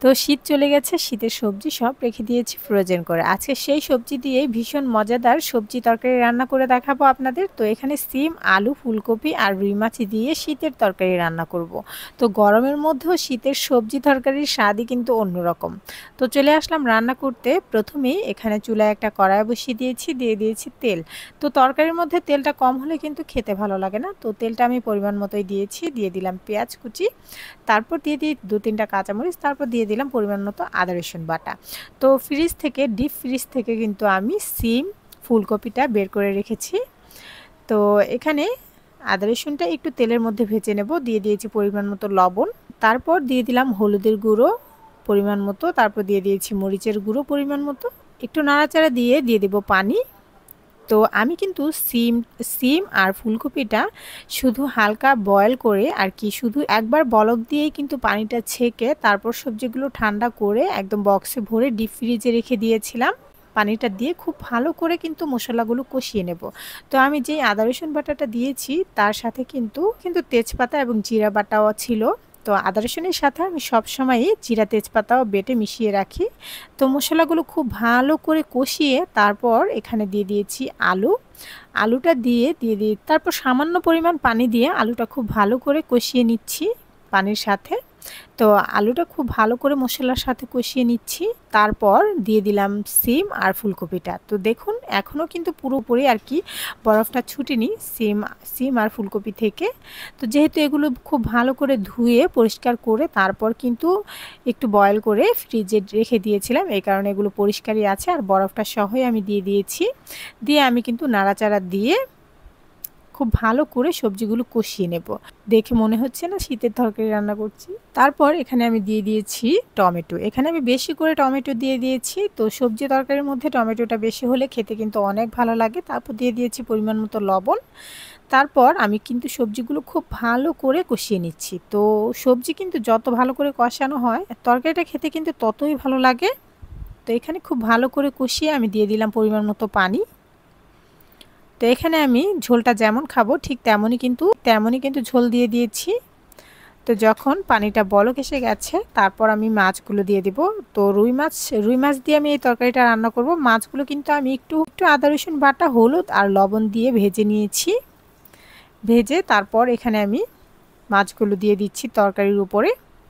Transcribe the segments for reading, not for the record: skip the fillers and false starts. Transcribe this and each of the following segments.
তো শীত চলে গেছে, শীতের সবজি সব রেখে দিয়েছি ফ্রোজেন করে। আজকে সেই সবজি দিয়ে ভীষণ মজাদার সবজি তরকারি রান্না করে দেখাবো আপনাদের। তো এখানে সিম, আলু, ফুলকপি আর রুই মাছ দিয়ে শীতের তরকারি রান্না করব। তো গরমের মধ্যেও শীতের সবজি তরকারির স্বাদই কিন্তু অন্যরকম। তো চলে আসলাম রান্না করতে। প্রথমেই এখানে চুলায় একটা কড়াই বসিয়ে দিয়েছি, দিয়ে দিয়েছি তেল। তো তরকারির মধ্যে তেলটা কম হলে কিন্তু খেতে ভালো লাগে না। তো তেলটা আমি পরিমাণ মতোই দিয়েছি, দিয়ে দিলাম পেঁয়াজ কুচি, তারপর দিয়ে দিই 2-3টা কাঁচামরিচ, তারপর দিয়ে দিলাম পরিমাণ মতো আদা রসুন বাটা। তো ডিপ ফ্রিজ থেকে কিন্তু আমি সিম, ফুলকপিটা বের করে রেখেছি। তো এখানে আদা রসুনটা একটু তেলের মধ্যে ভেজে নেব, দিয়ে দিয়েছি পরিমাণ মতো লবণ, তারপর দিয়ে দিলাম হলুদের গুঁড়ো পরিমাণ মতো, তারপর দিয়ে দিয়েছি মরিচের গুঁড়ো পরিমাণ মতো, একটু নাড়াচাড়া দিয়ে দেব পানি। তো আমি কিন্তু সিম আর ফুলকপিটা শুধু হালকা বয়েল করে আর কি, শুধু একবার বলক দিয়েই কিন্তু পানিটা ছেঁকে তারপর সবজিগুলো ঠান্ডা করে একদম বক্সে ভরে ডিপ ফ্রিজে রেখে দিয়েছিলাম। পানিটা দিয়ে খুব ভালো করে কিন্তু মশলাগুলো কষিয়ে নেব। তো আমি যেই আদা রসুন বাটাটা দিয়েছি তার সাথে কিন্তু তেজপাতা এবং জিরা বাটাও ছিল। তো আদা রসুনের সাথে আমি সবসময়ই জিরা তেজপাতাও বেটে মিশিয়ে রাখি। তো মশলাগুলো খুব ভালো করে কষিয়ে তারপর এখানে দিয়ে দিয়েছি আলুটা দিয়ে তারপর সামান্য পরিমাণ পানি দিয়ে আলুটা খুব ভালো করে কষিয়ে নিচ্ছি পানির সাথে। তো আলুটা খুব ভালো করে মশলার সাথে কষিয়ে নিচ্ছি, তারপর দিয়ে দিলাম সিম আর ফুলকপিটা। তো দেখুন এখনও কিন্তু পুরোপুরি আর কি বরফটা ছুটেনি সিম আর ফুলকপি থেকে। তো যেহেতু এগুলো খুব ভালো করে ধুয়ে পরিষ্কার করে তারপর কিন্তু একটু বয়েল করে ফ্রিজে রেখে দিয়েছিলাম, এই কারণে এগুলো পরিষ্কারই আছে। আর বরফটা সহই আমি দিয়ে দিয়েছি, দিয়ে আমি কিন্তু নাড়াচাড়া দিয়ে খুব ভালো করে সবজিগুলো কষিয়ে নেব। দেখে মনে হচ্ছে না শীতের তরকারি রান্না করছি। তারপর এখানে আমি দিয়ে দিয়েছি টমেটো, এখানে আমি বেশি করে টমেটো দিয়ে দিয়েছি। তো সবজি তরকারির মধ্যে টমেটোটা বেশি হলে খেতে কিন্তু অনেক ভালো লাগে। তারপর দিয়ে দিয়েছি পরিমাণ মতো লবণ। তারপর আমি কিন্তু সবজিগুলো খুব ভালো করে কষিয়ে নিচ্ছি। তো সবজি কিন্তু যত ভালো করে কষানো হয় তরকারিটা খেতে কিন্তু ততই ভালো লাগে। তো এখানে খুব ভালো করে কষিয়ে আমি দিয়ে দিলাম পরিমাণ মতো পানি। তো এখানে আমি ঝোলটা যেমন খাবো ঠিক তেমনই কিন্তু ঝোল দিয়ে দিয়েছি। তো যখন পানিটা বলক এসে গেছে তারপর আমি মাছগুলো দিয়ে দিব। তো রুই মাছ দিয়ে আমি এই তরকারিটা রান্না করব। মাছগুলো কিন্তু আমি একটু আদা রসুন বাটা, হলুদ আর লবণ দিয়ে ভেজে নিয়েছি। ভেজে তারপর এখানে আমি মাছগুলো দিয়ে দিচ্ছি তরকারির উপরে।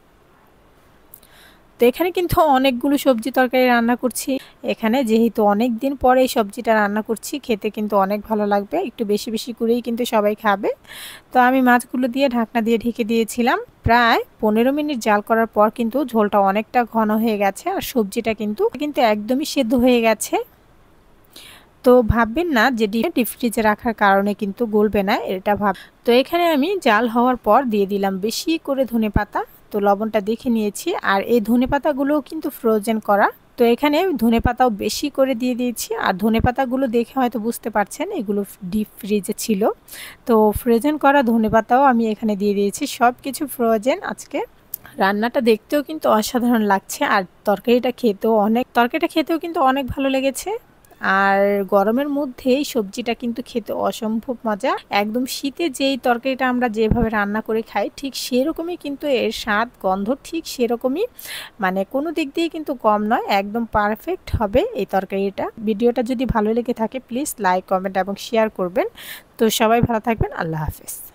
তো এখানে কিন্তু অনেকগুলো সবজি তরকারি রান্না করছি। এখানে যেহেতু অনেক দিন পরে এই সবজিটা রান্না করছি, খেতে কিন্তু অনেক ভালো লাগবে, একটু বেশি বেশি করেই কিন্তু সবাই খাবে। তো আমি মাছগুলো দিয়ে ঢাকনা দিয়ে ঢেকে দিয়েছিলাম। প্রায় 15 মিনিট জাল করার পর কিন্তু ঝোলটা অনেকটা ঘন হয়ে গেছে আর সবজিটা কিন্তু একদমই সেদ্ধ হয়ে গেছে। তো ভাববেন না যে ডিপ ফ্রিজে রাখার কারণে কিন্তু গলবে না, এটা ভাব। তো এখানে আমি জাল হওয়ার পর দিয়ে দিলাম বেশি করে ধনেপাতা। তো লবণটা দেখে নিয়েছি, আর এই ধনেপাতাগুলোও কিন্তু ফ্রোজেন করা। তো এখানে ধনেপাতাও বেশি করে দিয়ে দিয়েছি, আর ধনেপাতাগুলো দেখে হয়তো বুঝতে পারছেন এগুলো ডিপ ফ্রিজে ছিল। তো ফ্রোজেন করা ধনেপাতাও আমি এখানে দিয়ে দিয়েছি, সব কিছু ফ্রোজেন আজকে। রান্নাটা দেখতেও কিন্তু অসাধারণ লাগছে, আর তরকারিটা খেতেও কিন্তু অনেক ভালো লেগেছে। আর গরমের মধ্যে এই সবজিটা কিন্তু খেতে অসম্ভব মজা। একদম শীতে যেই তরকারিটা আমরা যেভাবে রান্না করে খাই ঠিক সেরকমই কিন্তু এর স্বাদ গন্ধ ঠিক সেরকমই, মানে কোনো দিক দিয়ে কিন্তু কম নয়, একদম পারফেক্ট হবে এই তরকারিটা। ভিডিওটা যদি ভালো লেগে থাকে প্লিজ লাইক, কমেন্ট এবং শেয়ার করবেন। তো সবাই ভালো থাকবেন, আল্লাহ হাফেজ।